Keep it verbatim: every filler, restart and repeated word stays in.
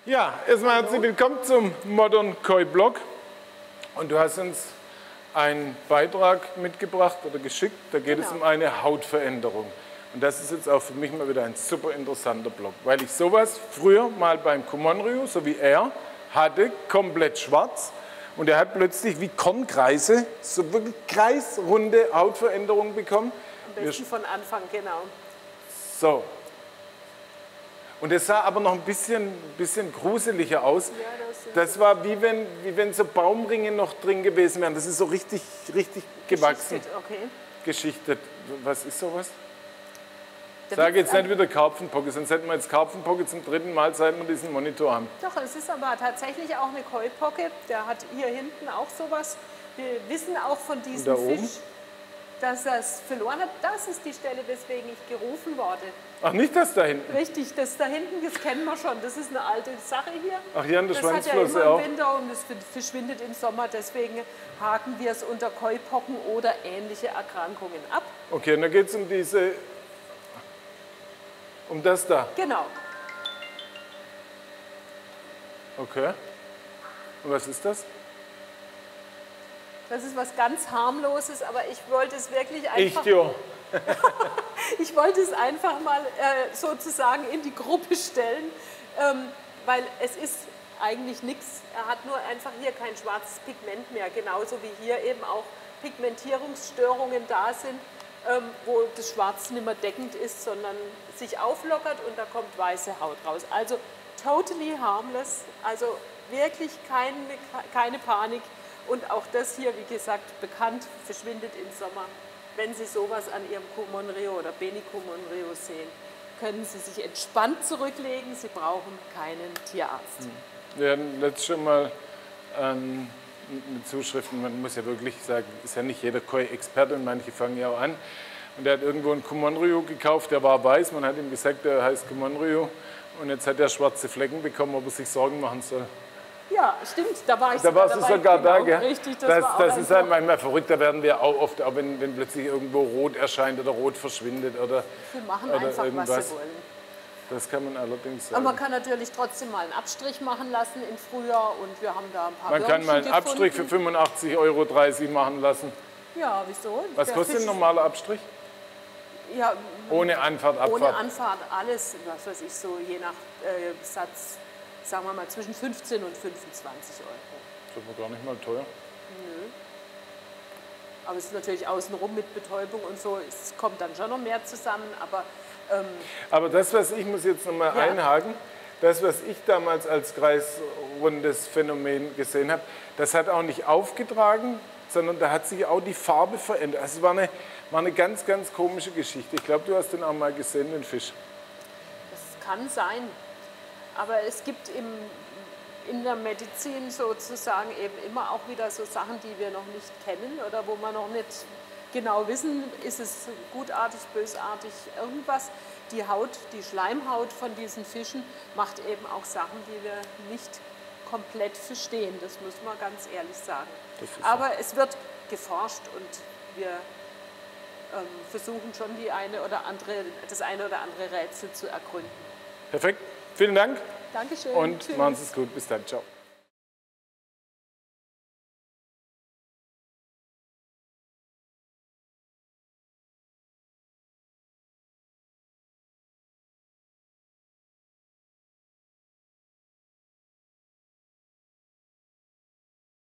Ja, erstmal herzlich willkommen zum Modern Koi Blog. Und du hast uns einen Beitrag mitgebracht oder geschickt, da geht genau. es um eine Hautveränderung. Und das ist jetzt auch für mich mal wieder ein super interessanter Blog, weil ich sowas früher mal beim Kumonryu, so wie er, hatte, komplett schwarz. Und er hat plötzlich wie Kornkreise, so wirklich kreisrunde Hautveränderungen bekommen. Am besten von Anfang, genau. So. Und es sah aber noch ein bisschen, bisschen gruseliger aus. Ja, das, das war wie wenn, wie wenn so Baumringe noch drin gewesen wären. Das ist so richtig, richtig gewachsen. Geschichtet, okay. Geschichtet. Was ist sowas? Ich sage jetzt nicht wieder Karpfenpocke, sonst hätten wir jetzt Karpfenpocke zum dritten Mal, seit wir diesen Monitor haben. Doch, es ist aber tatsächlich auch eine Koi-Pocke. Der hat hier hinten auch sowas. Wir wissen auch von diesem Fisch, dass er es verloren hat. Das ist die Stelle, weswegen ich gerufen wurde. Ach, nicht das da hinten? Richtig, das da hinten, das kennen wir schon. Das ist eine alte Sache hier. Ach, hier an der Schwanzflosse ja auch? Im Winter und es verschwindet im Sommer. Deswegen haken wir es unter Koi-Pocken oder ähnliche Erkrankungen ab. Okay, und da geht es um diese, um das da? Genau. Okay. Und was ist das? Das ist was ganz harmloses, aber ich wollte es wirklich einfach... Ich, jo. Ich wollte es einfach mal äh, sozusagen in die Gruppe stellen, ähm, weil es ist eigentlich nichts. Er hat nur einfach hier kein schwarzes Pigment mehr, genauso wie hier eben auch Pigmentierungsstörungen da sind, ähm, wo das Schwarz nicht mehr deckend ist, sondern sich auflockert und da kommt weiße Haut raus. Also totally harmless, also wirklich keine, keine Panik. Und auch das hier, wie gesagt, bekannt, verschwindet im Sommer. Wenn Sie sowas an Ihrem Kumonryu oder Beni Kumonryu sehen, können Sie sich entspannt zurücklegen. Sie brauchen keinen Tierarzt. Wir hatten letztes schon mal ähm, eine Zuschrift, man muss ja wirklich sagen, ist ja nicht jeder Koi-Experte und manche fangen ja auch an. Und er hat irgendwo einen Kumonryu gekauft, der war weiß, man hat ihm gesagt, der heißt Kumonryu. Und jetzt hat er schwarze Flecken bekommen, ob er sich Sorgen machen soll. Ja, stimmt, da war ich da sogar warst du dabei. sogar genau, da, gell? Richtig, das das, war das auch ist halt manchmal verrückt, da werden wir auch oft, auch wenn, wenn plötzlich irgendwo rot erscheint oder rot verschwindet oder Sie machen oder einfach, irgendwas. was sie wollen. Das kann man allerdings sagen. Aber man kann natürlich trotzdem mal einen Abstrich machen lassen im Frühjahr und wir haben da ein paar Man kann mal einen gefunden. Abstrich für fünfundachtzig Euro dreißig machen lassen. Ja, wieso? Was Der kostet Fisch, ein normaler Abstrich? Ja, ohne Anfahrt, Abfahrt? Ohne Anfahrt, alles, was weiß ich, so je nach äh, Satz, sagen wir mal zwischen fünfzehn und fünfundzwanzig Euro. Das ist aber gar nicht mal teuer. Nö. Aber es ist natürlich außenrum mit Betäubung und so, es kommt dann schon noch mehr zusammen, aber... Ähm, aber das, was ich muss jetzt noch mal ja. einhaken, das, was ich damals als kreisrundes Phänomen gesehen habe, das hat auch nicht aufgetragen, sondern da hat sich auch die Farbe verändert. Also es war eine, war eine ganz, ganz komische Geschichte. Ich glaube, du hast den auch mal gesehen, den Fisch. Das kann sein. Aber es gibt im, in der Medizin sozusagen eben immer auch wieder so Sachen, die wir noch nicht kennen oder wo wir noch nicht genau wissen, ist es gutartig, bösartig, irgendwas. Die Haut, die Schleimhaut von diesen Fischen macht eben auch Sachen, die wir nicht komplett verstehen. Das muss man ganz ehrlich sagen. Aber es wird geforscht und wir ähm, versuchen schon die eine oder andere, das eine oder andere Rätsel zu ergründen. Perfekt. Vielen Dank. Dankeschön. Und Tschüss. machen Sie es gut. Bis dann. Ciao.